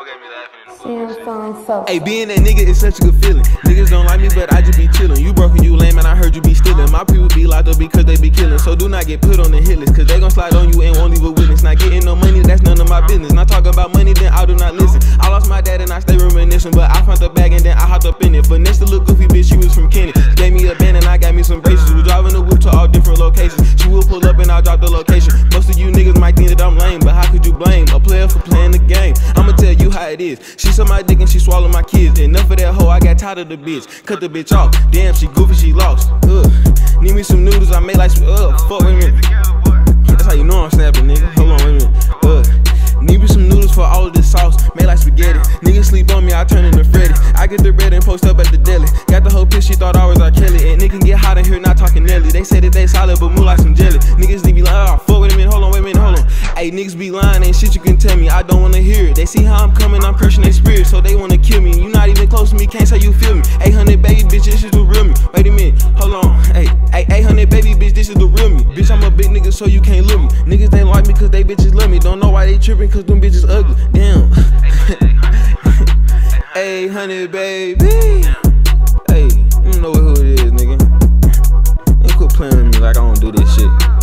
Hey, being that nigga is such a good feeling. Niggas don't like me, but I just be chillin'. You broke and you lame, and I heard you be stealing. My people be locked up because they be killing. So do not get put on the hit list, cause they gon' slide on you and won't leave a witness. Not getting no money, that's none of my business. Not talking about money, then I do not listen. I lost my dad and I stay reminiscing, but I found the bag and then I hopped up in it. Finesse the little goofy bitch, she was from Kenny. Gave me a band and I got me some braces. We driving the whip to all different locations. She will pull up and I'll drop the location. Most of you niggas might think that I'm lame, but how could you blame a player for playing the game? I'ma tell you how it is. She suck my dick and she swallow my kids. Enough of that hoe, I got tired of the bitch. Cut the bitch off. Damn, she goofy, she lost. Need me some noodles, I made like some, fuck, wait a minute. That's how you know I'm snapping, nigga. Hold on, wait a minute. Need me some noodles for all of this sauce, made like spaghetti. Niggas sleep on me, I turn into Freddy. I get the bread and post up at the deli. Got the whole pitch, she thought I was R. Kelly. And it can get hot in here, not talking Nelly. They say that they solid, but move like some jelly. Niggas need be lying, oh, fuck, wait a minute, hold on, wait a minute, hold on. Ayy, niggas be lying, ain't shit you can tell me. I don't wanna hear it. They see how I'm coming, I'm crushing their spirit, so they wanna kill me. You not even close to me, can't say you feel me. 800 baby, bitch, this is the real me. Wait a minute, hold on, ayy, 800 baby, bitch, this is the real me. Bitch, I'm a big nigga, so you can't love me. Niggas, they like me cause they bitches love me. Don't know why they tripping cause them bitches ugly. Damn. 800 baby. Hey, you know who it is, nigga. Ain't quit playing with me like I don't do this shit.